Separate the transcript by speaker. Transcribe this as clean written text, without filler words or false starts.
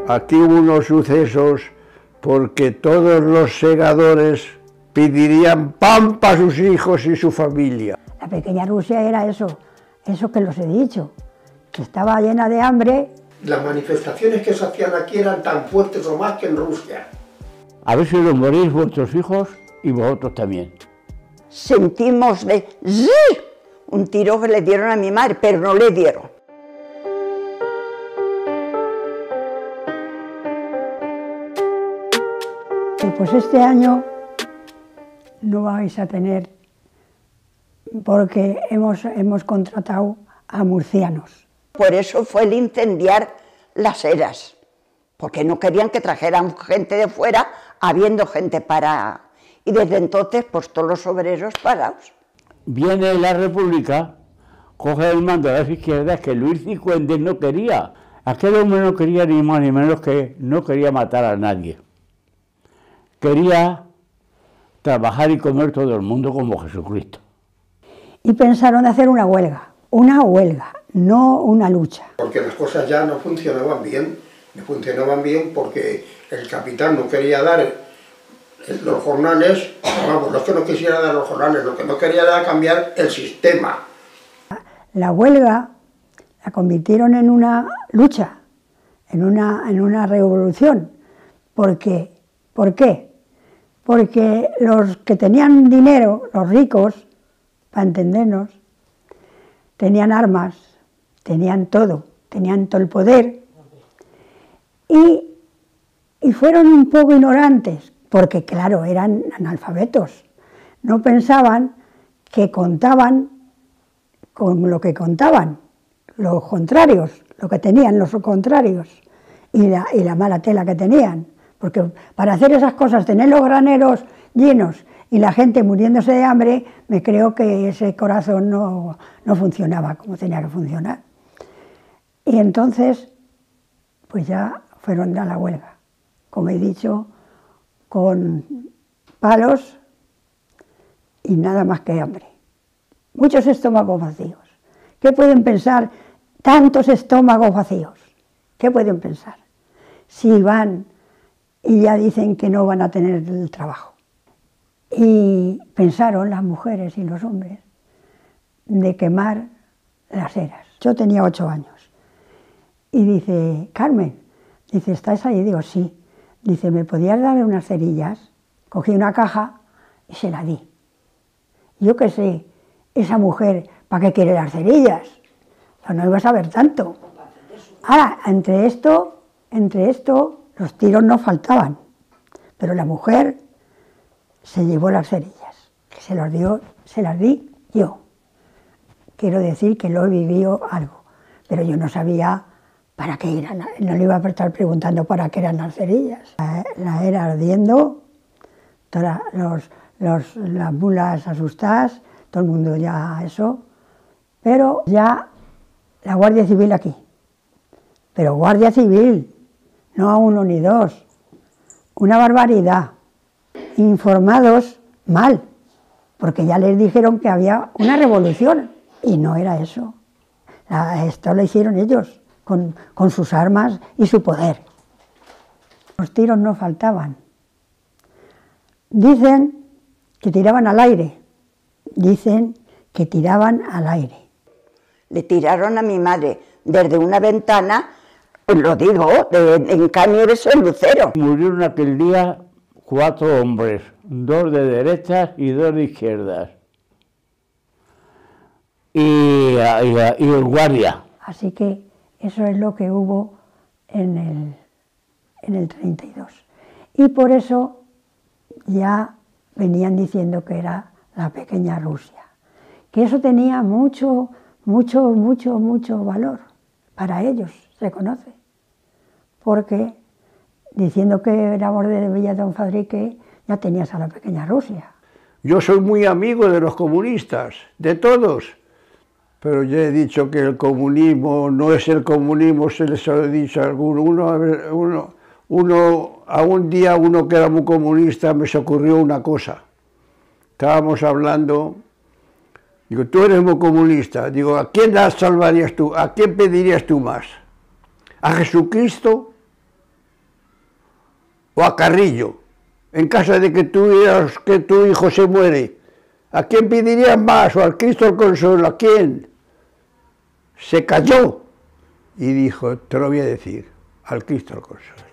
Speaker 1: Aquí hubo unos sucesos porque todos los segadores pedirían pan para sus hijos y su familia.
Speaker 2: La pequeña Rusia era eso que los he dicho, que estaba llena de hambre.
Speaker 3: Las manifestaciones que se hacían aquí eran tan fuertes o más que en Rusia.
Speaker 4: A ver si los morís vuestros hijos y vosotros también.
Speaker 5: Sentimos un tiro que le dieron a mi madre, pero no le dieron.
Speaker 2: Pues este año no vais a tener, porque hemos contratado a murcianos.
Speaker 5: Por eso fue el incendiar las eras, porque no querían que trajeran gente de fuera, habiendo gente para... Y desde entonces, pues todos los obreros parados.
Speaker 4: Viene la República, coge el mando de las izquierdas que Luis Cifuentes no quería. Aquel hombre no quería ni más ni menos que no quería matar a nadie. Quería trabajar y comer todo el mundo como Jesucristo.
Speaker 2: Y pensaron hacer una huelga, no una lucha.
Speaker 3: Porque las cosas ya no funcionaban bien porque el capitán no quería dar los jornales, vamos, no es que no quisiera dar los jornales, lo que no quería era cambiar el sistema.
Speaker 2: La huelga la convirtieron en una lucha, en una revolución. ¿Por qué? Porque los que tenían dinero, los ricos, para entendernos, tenían armas, tenían todo el poder, y fueron un poco ignorantes, porque claro, eran analfabetos, no pensaban que contaban con lo que contaban, los contrarios, lo que tenían los contrarios, y la mala tela que tenían. Porque para hacer esas cosas, tener los graneros llenos y la gente muriéndose de hambre, me creo que ese corazón no funcionaba como tenía que funcionar. Y entonces, pues ya fueron a la huelga, como he dicho, con palos y nada más que hambre. Muchos estómagos vacíos. ¿Qué pueden pensar tantos estómagos vacíos? ¿Qué pueden pensar? Si van y ya dicen que no van a tener el trabajo. Y pensaron las mujeres y los hombres de quemar las eras. Yo tenía 8 años. Y dice, Carmen, dice, ¿estás ahí? Digo, sí. Dice, ¿me podías dar unas cerillas? Cogí una caja y se la di. Yo qué sé, esa mujer, ¿para qué quiere las cerillas? Yo no iba a saber tanto. Ahora, entre esto, los tiros no faltaban, pero la mujer se llevó las cerillas, que se las di yo. Quiero decir que lo he vivido algo, pero yo no sabía para qué eran, no le iba a estar preguntando para qué eran las cerillas. La era ardiendo, las mulas asustadas, todo el mundo ya eso, pero ya la Guardia Civil aquí, pero Guardia Civil, no a 1 ni 2, una barbaridad, informados mal, porque ya les dijeron que había una revolución, y no era eso. Esto lo hicieron ellos, con sus armas y su poder. Los tiros no faltaban. Dicen que tiraban al aire, Le tiraron a mi madre desde una ventana, lo digo, en Cañeres el Lucero.
Speaker 4: Murieron aquel día 4 hombres, 2 de derechas y 2 de izquierdas. Y el guardia.
Speaker 2: Así que eso es lo que hubo en el 32. Y por eso ya venían diciendo que era la pequeña Rusia. Que eso tenía mucho valor para ellos, se conoce. Porque diciendo que éramos de Villa Don Fadrique, ya tenías a la pequeña Rusia.
Speaker 1: Yo soy muy amigo de los comunistas, de todos, pero ya he dicho que el comunismo no es el comunismo, se les ha dicho a alguno. A un día uno que era muy comunista me se ocurrió una cosa. Estábamos hablando, digo, tú eres muy comunista, digo, ¿a quién la salvarías tú? ¿A quién pedirías tú más? ¿A Jesucristo o a Carrillo, en caso de que tu hijo se muere? ¿A quién pedirías más? ¿O al Cristo el Consuelo? ¿A quién? Se calló y dijo, te lo voy a decir, al Cristo el Consuelo.